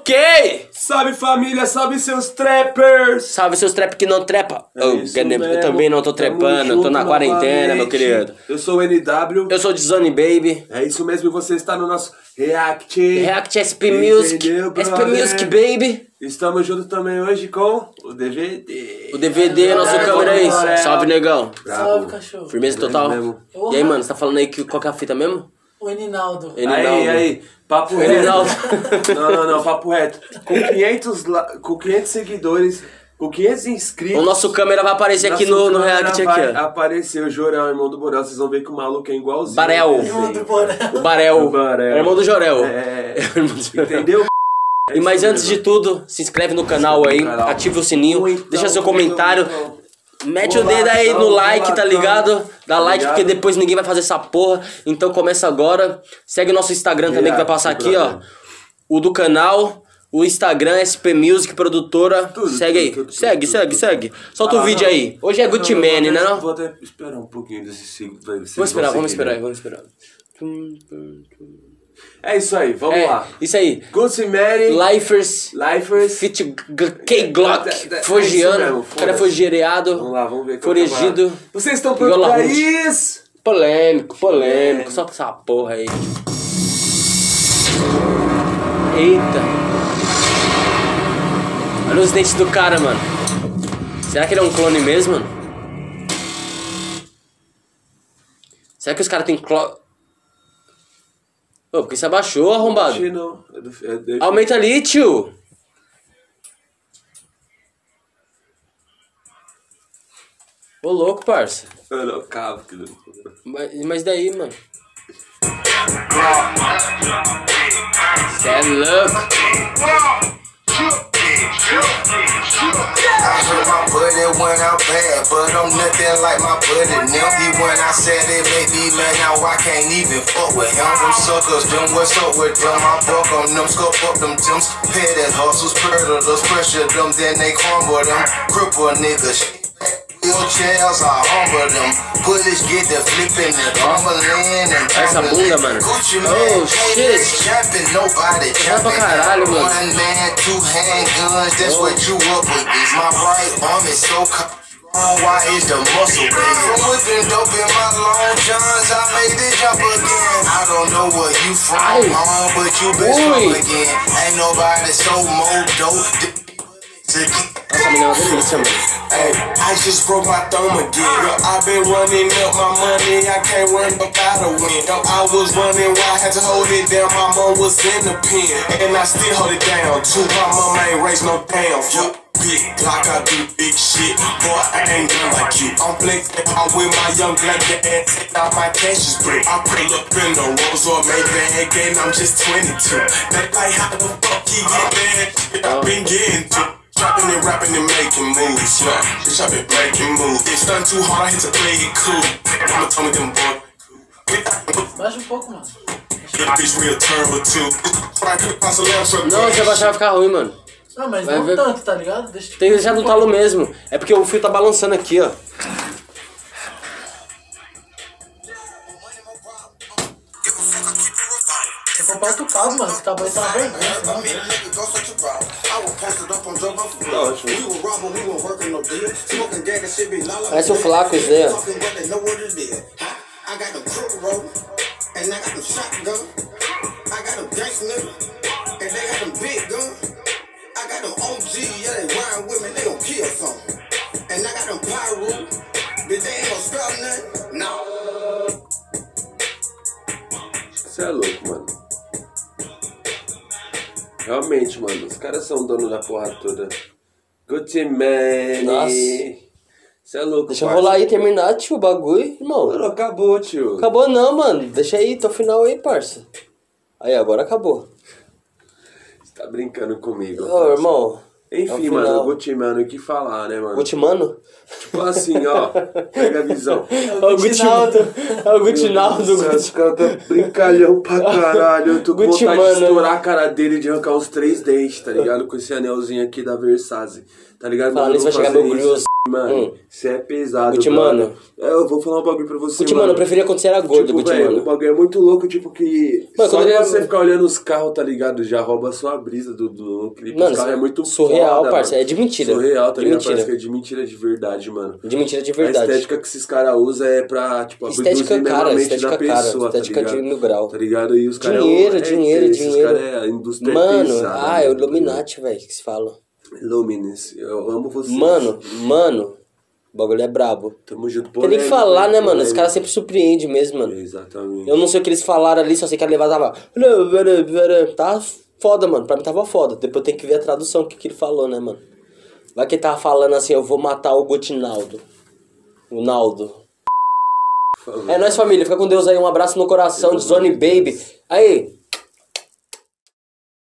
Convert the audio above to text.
Ok! Salve família, salve seus trappers! Salve seus trap que não trepa. Eu também não tô trepando, eu tô na quarentena, meu querido. Eu sou o NW. Eu sou o Zone Baby. É isso mesmo, e você está no nosso React. React SP Music. SP Music, baby. Estamos juntos também hoje com o DVD. O DVD, nosso câmera aí. Salve, negão. Salve, cachorro. Firmeza total. E aí, mano, você tá falando aí que, qual que é a fita mesmo? O Eninaldo. Aí, papo reto. Eninaldo. Não, papo reto. Com 500 seguidores, com 500 inscritos. O nosso câmera vai aparecer aqui no React aqui, ó. Apareceu o Jorel, irmão do Borel. Vocês vão ver que o maluco é igualzinho. Barel. Irmão do Borel. O Barel. É Irmão do Jorel. Entendeu? E mas antes de tudo, se inscreve no canal aí, ativa o sininho, deixa seu comentário. Mete o dedo aí no like, tá ligado? Dá like, porque depois ninguém vai fazer essa porra. Então começa agora. Segue o nosso Instagram também, que vai passar aqui, ó. O do canal, o Instagram, SP Music, produtora. Segue aí. Segue. Solta o vídeo aí. Hoje é Gucci Mane, né não? Vou até esperar um pouquinho desse... Vamos esperar. É isso aí, vamos lá. Isso aí. Gucci Mane, Lifers, Fit K-Glock, Fogiano, cara fogereado. Vamos lá, vamos ver. Foragido. Vocês estão prontos pra isso? Polêmico. Solta essa porra aí. Eita. Olha os dentes do cara, mano. Será que ele é um clone mesmo, mano? Será que os caras têm clone? Ô, porque você abaixou, arrombado? Não, Aumenta ali, tio. Ô, louco, parça. Eu não cavo, que louco. Mas daí, mano? Cê é louco. I hurt my buddy when I bad, but I'm nothing like my buddy now. He when I said it made me mad, now I can't even fuck with him. Them suckers, them what's up with them? I buck on them, scope up them gems. Petty hustles, predators, pressure them, then they crumble them. Cripple niggas. Wheelchairs, I humble them. Bullets get the flipping and rumbling and essa bunda, mano. Oh, shit. Jumping, nobody pra caralho, mano. One man, two handguns, that's what you up against. My right arm is so why is the muscle big? From whipping dope in my long johns, I made it jump again. I don't know where you from, but you been strong again. Ain't nobody so more dope. Essa menina é uma delícia, mano. Hey, I just broke my thumb again. I've been running up my money, I can't run up out of win. I was running while I had to hold it down. My mom was in the pen, and I still hold it down too. My mom ain't raised no damn fool. Big block, I do big shit. Boy, I ain't done like you. I'm flexing out with my young black dad. Now my cash is brick. I pull up in the Rolls or Maybach, and I'm just 22. They like how the fuck he get that? I've been getting to. Rapping and rapping and making moves, yeah. Bitch, I been making moves. It's done too hard, I hate to play it cool. Mama told me them boy. Baixa pouco, mano. Bitch, real turbo too. Não, se abaixar vai ficar ruim, mano. Não, mas vai não ver... tanto, tá ligado? Deixa tem que deixar no talo mesmo. É porque o fio tá balançando aqui, ó. Você comprar outro cabo, mano. Esse cabo aí tá uma vergonha. Parece o Flaco esse daí, ó. Você é louco, mano. Realmente, mano, os caras são dono da porra toda. Gucci Mane. Nossa. Você é louco, deixa eu rolar aí e terminar, tio, o bagulho, irmão. Mano, acabou, tio. Acabou não, mano. Deixa aí, tô final aí, parça. Aí, agora acabou. Você tá brincando comigo. Ô, irmão. Enfim, mano, Gucci Mane, o que falar, né, mano? Gucci Mano? Tipo assim, ó, pega a visão. É o Guccinaldo. É o Guccinaldo. Os caras tá brincalhão pra caralho. Eu tô com vontade de estourar a cara dele e de arrancar uns 3 dentes, tá ligado? Com esse anelzinho aqui da Versace, tá ligado? Fala, isso vai chegar meu grosso. Mano, você é pesado, Gucci, mano. Eu vou falar um bagulho pra você, Gucci, mano, eu preferia quando você era gordo, tipo, Gucci, véio, mano. o bagulho é muito louco, tipo, que Mano, só quando de ele você é- ficar olhando os carros, tá ligado? Já rouba a sua brisa do clipe. Mano, Os carros é muito surreal, foda, parça, mano. é de mentira. Surreal, tá De ligado? mentira. Parece que é de mentira de verdade, mano. De mentira de A verdade. estética que esses caras usam é pra, tipo, Estética abduzir cara, mesmo a mente estética da cara, pessoa, estética tá de ligado? 1000 grau. Tá ligado? E os caras... Dinheiro, dinheiro, esses dinheiro. caras a indústria Mano, é pesada. é o mano, tá Illuminati, velho, que se fala. ligado? Luminous, eu amo vocês. Mano, o bagulho é brabo. Tamo junto, Tem nem que falar, né, mano? Os caras sempre surpreendem mesmo, mano. Exatamente. Eu não sei o que eles falaram ali, só sei que a levada tava... Tá foda, mano. Pra mim tava foda. Depois eu tenho que ver a tradução, o que ele falou, né, mano? Vai que ele tava falando assim, eu vou matar o Gotinaldo. O Naldo. É nóis, família. Fica com Deus aí. Um abraço no coração de Zone Baby. Aí...